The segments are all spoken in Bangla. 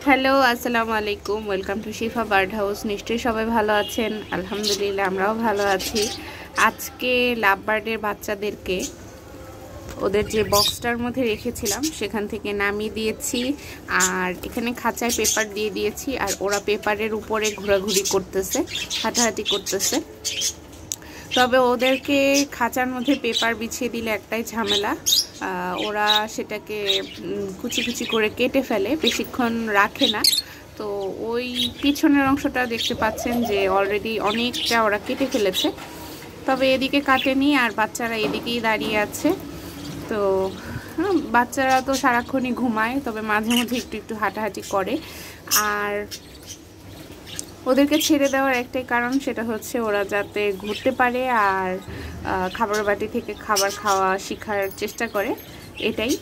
হ্যালো, আসসালামু আলাইকুম। Welcome to Shifa bird house. নিশ্চয়ই সবাই ভালো আছেন। আলহামদুলিল্লাহ আমরাও ভালো আছি। আজকে লাভ বার্ডের বাচ্চাদেরকে ওদের যে বক্সটার মধ্যে রেখেছিলাম সেখান থেকে নামিয়ে দিয়েছি, আর এখানে খাঁচায় পেপার দিয়ে দিয়েছি, আর ওরা পেপারের উপরে ঘোরাঘুরি করতেছে, হাঁটাহাঁটি করতেছে। তবে ওদেরকে খাঁচার মধ্যে পেপার বিছিয়ে দিলে একটাই ঝামেলা, ওরা সেটাকে কুচি কুচি করে কেটে ফেলে, বেশিক্ষণ রাখে না। তো ওই পিছনের অংশটা দেখতে পাচ্ছেন যে অলরেডি অনেকটা ওরা কেটে ফেলেছে, তবে এদিকে কাটেনি, আর বাচ্চারা এদিকেই দাঁড়িয়ে আছে। তো বাচ্চারা তো সারাক্ষণই ঘুমায়, তবে মাঝে মধ্যে একটু একটু হাঁটাহাঁটি করে। আর ওদেরকে ছেড়ে দেওয়ার একটাই কারণ, সেটা হচ্ছে ওরা যাতে ঘুরতে পারে আর খাবার বাটি থেকে খাবার খাওয়া শেখার চেষ্টা করে, এটাই।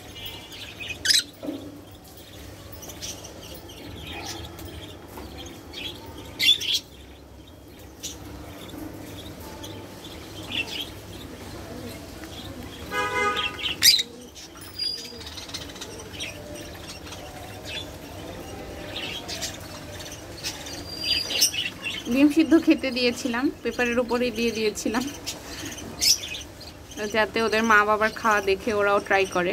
ডিম সিদ্ধ খেতে দিয়েছিলাম, পেপারের উপরেই দিয়ে দিয়েছিলাম, যাতে ওদের মা বাবার খাওয়া দেখে ওরাও ট্রাই করে।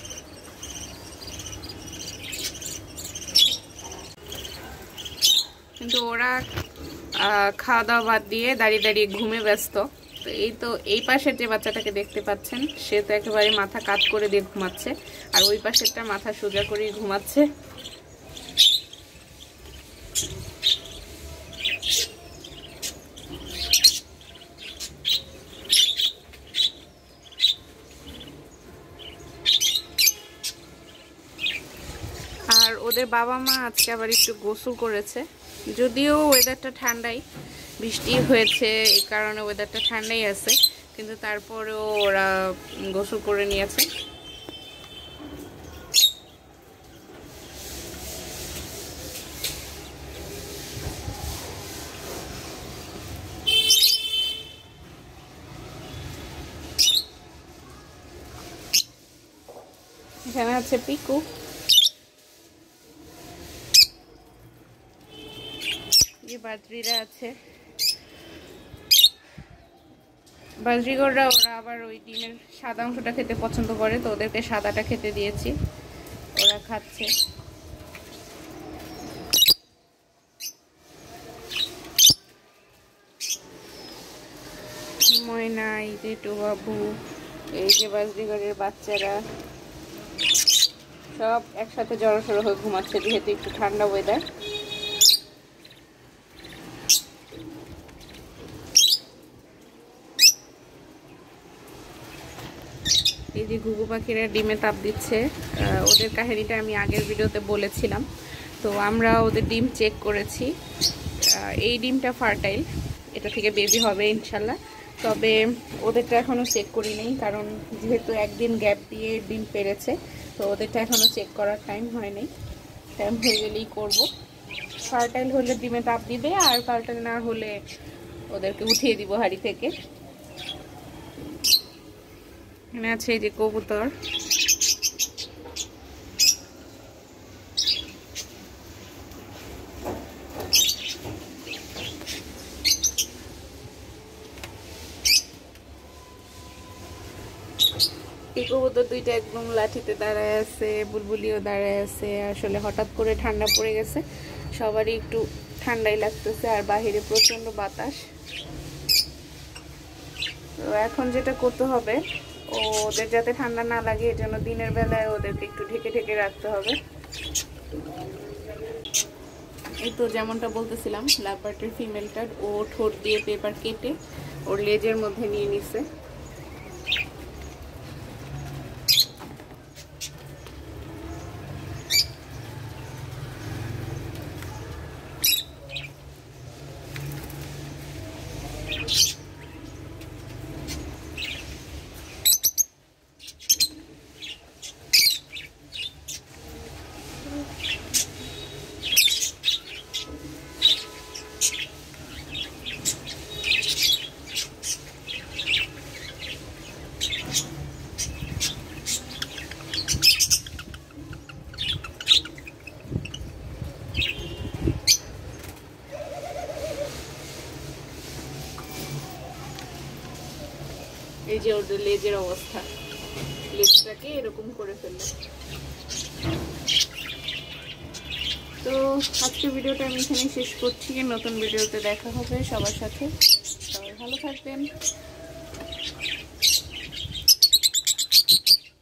কিন্তু ওরা খাওয়া দাওয়া বাদ দিয়ে দাঁড়িয়ে দাঁড়িয়ে ঘুমে ব্যস্ত। তো এই পাশের যে বাচ্চাটাকে দেখতে পাচ্ছেন, সে তো একেবারে মাথা কাত করে দিয়ে ঘুমাচ্ছে, আর ওই পাশেরটা মাথা সোজা করেই ঘুমাচ্ছে। আর ওদের বাবা মা আজকে আবার একটু গোসল করেছে, যদিও ওয়েদারটা ঠান্ডাই, বৃষ্টি হয়েছে, এই কারণে ওয়েদারটা ঠান্ডাই আছে, কিন্তু তারপরেও ওরা গোসল করে নিয়েছে। এখানে আছে পিকু, বাজরিরা আছে, বাজরিগররা ওরা আবার ওই ডিমের সাদা অংশটা খেতে পছন্দ করে, তো ওদেরকে সাদাটা খেতে দিয়েছি, ওরা খাচ্ছে। ময়না, এই যে বাবু, এই যে বাজরিগরের বাচ্চারা সব একসাথে জড়সড় হয়ে ঘুমাচ্ছে, যেহেতু একটু ঠান্ডা ওয়েদার। এই যে ঘুঘু পাখিরা ডিমে তাপ দিচ্ছে, ওদের কাহিনীটা আমি আগের ভিডিওতে বলেছিলাম। তো আমরা ওদের ডিম চেক করেছি, এই ডিমটা ফার্টাইল, এটা থেকে বেবি হবে ইনশাল্লাহ। তবে ওদেরটা এখনও চেক করি নেই, কারণ যেহেতু একদিন গ্যাপ দিয়ে ডিম পেরেছে, তো ওদেরটা এখনও চেক করার টাইম হয়নি, টাইম হয়ে গেলেই করব। ফার্টাইল হলে ডিমে তাপ দিবে, আর ফার্টাইল না হলে ওদেরকে উঠিয়ে দিব হাঁড়ি থেকে। এখানে আছে এই যে কবুতর, এই কবুতর দুইটা একদম লাঠিতে দাঁড়ায় আছে, বুলবুলিও দাঁড়ায় আছে। আসলে হঠাৎ করে ঠান্ডা পড়ে গেছে, সবারই একটু ঠান্ডাই লাগতেছে, আর বাহিরে প্রচন্ড বাতাস। তো এখন যেটা করতে হবে, ওদের যাতে ঠান্ডা না লাগে, এর জন্য দিনের বেলায় ওদেরকে একটু ঢেকে ঢেকে রাখতে হবে। এই তো যেমনটা বলতেছিলাম, লাভ বার্ডের ফিমেলটার ও ঠোঁট দিয়ে পেপার কেটে ওর লেজের মধ্যে নিয়ে নিছে। এই যে ওদের লেজের অবস্থা, লেজটাকে এরকম করে ফেললো। তো আজকে ভিডিওটা আমি এখানে শেষ করছি, নতুন ভিডিওতে দেখা হবে সবার সাথে। সবাই ভালো থাকবেন।